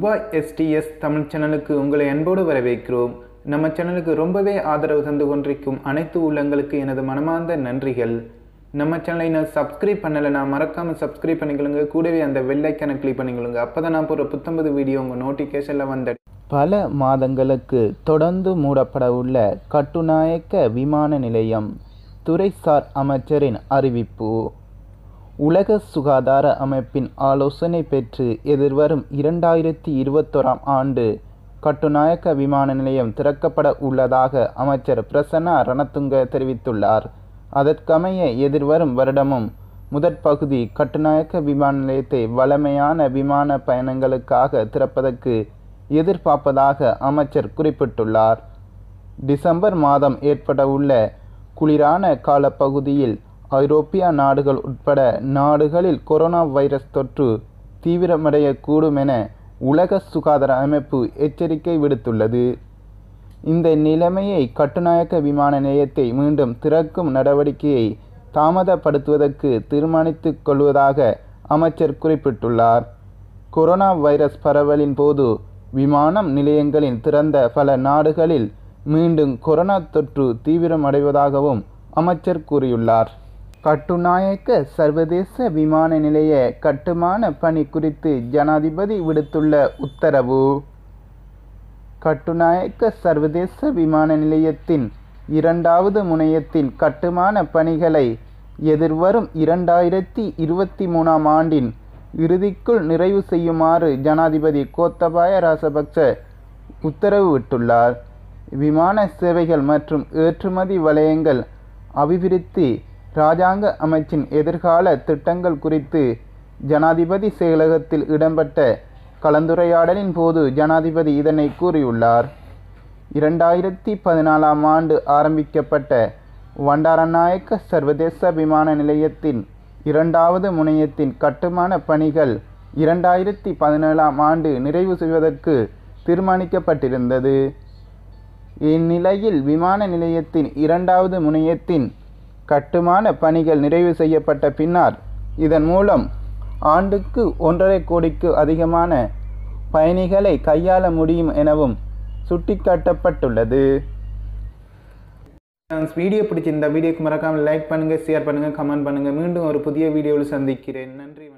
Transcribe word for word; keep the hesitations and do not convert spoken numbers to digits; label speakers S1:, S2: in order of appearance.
S1: Dubai S D S Tamil சேனலுக்கு உங்களை அன்போடு வரவேற்கிறோம். நம்ம சேனலுக்கு ரொம்பவே ஆதரவு தந்து கொண்டிருக்கும் அனைத்து உள்ளங்களுக்கு எனது மனமார்ந்த நன்றிகள். நம்ம சேனலை நான் சப்ஸ்கிரைப் பண்ணலைன்னா மறக்காமல் சப்ஸ்கிரைப் பண்ணிக்கொள்ளுங்க. கூடவே அந்த பெல் ஐக்கானை கிளிக் பண்ணிக்கொள்ளுங்க. அப்போ தான் நான் போகிற புத்தம்பது வீடியோ உங்கள் நோட்டிஃபிகேஷனில் வந்த
S2: பல மாதங்களுக்கு தொடர்ந்து மூடப்பட உள்ள கட்டுநாயக்க விமான நிலையம் துறைசார் அமைச்சரின் அறிவிப்பு. உலக சுகாதார அமைப்பின் ஆலோசனை பெற்று எதிர்வரும் இரண்டாயிரத்தி இருபத்தோராம் ஆண்டு கட்டுநாயக்க விமான நிலையம் திறக்கப்பட உள்ளதாக அமைச்சர் பிரசன்னா ரணதுங்க தெரிவித்துள்ளார். அதற்கமைய எதிர்வரும் வருடமும் முதற் பகுதி கட்டுநாயக்க விமான நிலையத்தை வழமையான விமான பயணங்களுக்காக திறப்பதற்கு எதிர்பார்ப்பதாக அமைச்சர் குறிப்பிட்டுள்ளார். டிசம்பர் மாதம் ஏற்பட உள்ள குளிரான காலப்பகுதியில் ஐரோப்பிய நாடுகள் உட்பட நாடுகளில் கொரோனா வைரஸ் தொற்று தீவிரமடையக்கூடும் என உலக சுகாதார அமைப்பு எச்சரிக்கை விடுத்துள்ளது. இந்த நிலைமையை கட்டுநாயக்க விமான நிலையத்தை மீண்டும் திறக்கும் நடவடிக்கையை தாமதப்படுத்துவதற்கு தீர்மானித்துக் கொள்வதாக அமைச்சர் குறிப்பிட்டுள்ளார். கொரோனா வைரஸ் பரவலின் போது விமானம் நிலையங்களில் திறந்த பல நாடுகளில் மீண்டும் கொரோனா தொற்று தீவிரமடைவதாகவும் அமைச்சர் கூறியுள்ளார். கட்டுநாயக்க சர்வதேச விமான நிலைய கட்டுமான பணி குறித்து ஜனாதிபதி விடுத்துள்ள உத்தரவு. கட்டுநாயக்க சர்வதேச விமான நிலையத்தின் இரண்டாவது முனையத்தின் கட்டுமான பணிகளை எதிர்வரும் இரண்டாயிரத்தி இருபத்தி மூணாம் ஆண்டின் இறுதிக்குள் நிறைவு செய்யுமாறு ஜனாதிபதி கோத்தபாய ராசபக்ச உத்தரவு விட்டுள்ளார். விமான சேவைகள் மற்றும் ஏற்றுமதி வலயங்கள் அபிவிருத்தி இராஜாங்க அமைச்சின் எதிர்கால திட்டங்கள் குறித்து ஜனாதிபதி செயலகத்தில் இடம்பெற்ற கலந்துரையாடலின் போது ஜனாதிபதி இதனை கூறியுள்ளார். இரண்டாயிரத்தி பதினாலாம் ஆண்டு ஆரம்பிக்கப்பட்ட வண்டாரநாயக்க சர்வதேச விமான நிலையத்தின் இரண்டாவது முனையத்தின் கட்டுமான பணிகள் இரண்டாயிரத்தி பதினேழாம் ஆண்டு நிறைவு செய்வதற்கு தீர்மானிக்கப்பட்டிருந்தது. இந்நிலையில் விமான நிலையத்தின் இரண்டாவது முனையத்தின் கட்டுமான பணிகள் நிறைவு செய்யப்பட்ட பின்னர் இதன் மூலம் ஆண்டுக்கு ஒன்றரை கோடிக்கு அதிகமான பயணிகளை கையாள முடியும் எனவும் சுட்டிக்காட்டப்பட்டுள்ளது.
S1: வீடியோ பிடிச்சிருந்த வீடியோக்கு மறக்காமல் லைக் பண்ணுங்கள், ஷேர் பண்ணுங்கள், கமெண்ட் பண்ணுங்கள். மீண்டும் ஒரு புதிய வீடியோவில் சந்திக்கிறேன். நன்றி.